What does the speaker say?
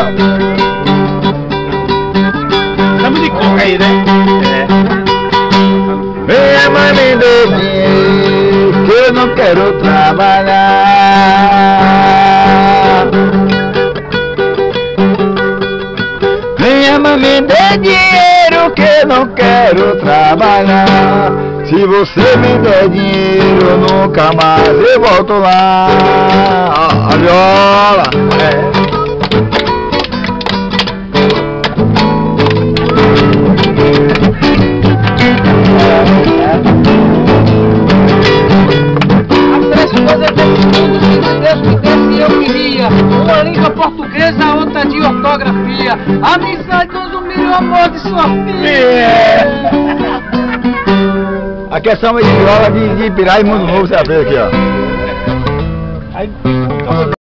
Estamos de coca aí, né? Minha mãe me dê dinheiro, que eu não quero trabalhar. Minha mãe me dê dinheiro, que eu não quero trabalhar. Se você me der dinheiro, nunca mais eu volto lá. A viola, As três coisas desse mundo que Deus me desse eu queria. Uma língua portuguesa, a outra de ortografia. Amizade, humilha o amor de sua filha. aqui é samba de viola de Pirá e Mundo Novo, você vai ver aqui, ó.